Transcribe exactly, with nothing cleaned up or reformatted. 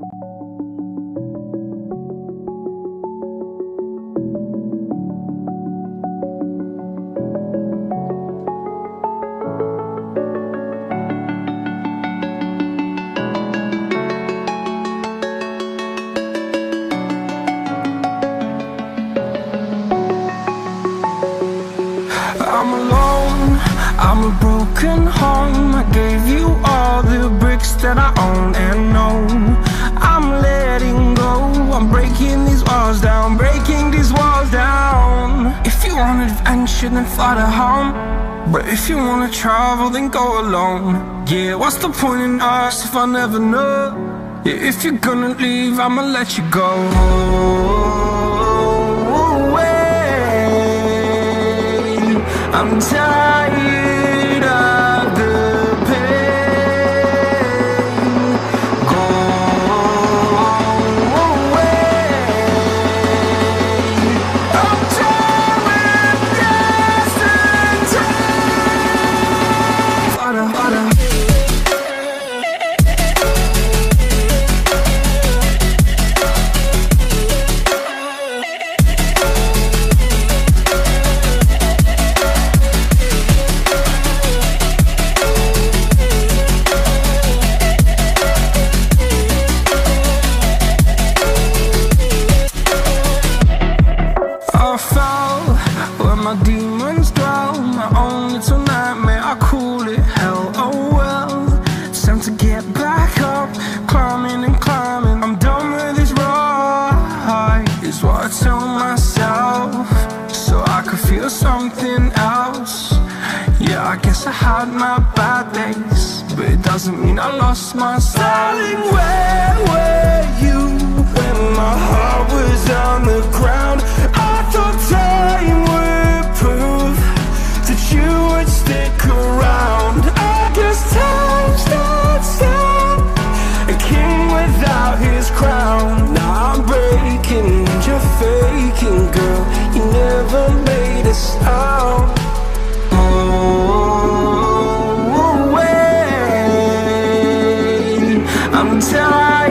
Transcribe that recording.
I'm alone, I'm a broken home. I gave you all the bricks that I own and know. I'm letting go, I'm breaking these walls down, breaking these walls down. If you want adventure, then fly to home. But if you wanna travel, then go alone. Yeah, what's the point in us if I never know? Yeah, if you're gonna leave, I'ma let you go. I'm tired of the pain. Go away. I'm tired of yesterday. Harder, harder. I fell where my demons dwell, my own little nightmare, I call it hell. Oh well, it's time to get back up, climbing and climbing. I'm done with this ride, is what I tell myself, so I could feel something else. Yeah, I guess I had my bad days, but it doesn't mean I lost myself. Darling, where were you when my heart was on the ground? I thought time would prove that you would stick around. I guess time stands still, a king without his crown. Now I'm breaking and you're faking, girl. You never made a sound. Oh, wait, I'm tired.